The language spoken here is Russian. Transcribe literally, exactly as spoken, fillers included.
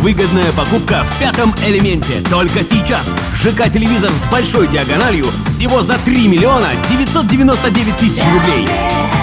Выгодная покупка в пятом элементе. Только сейчас. ЖК-телевизор с большой диагональю всего за три миллиона девятьсот девяносто девять тысяч рублей.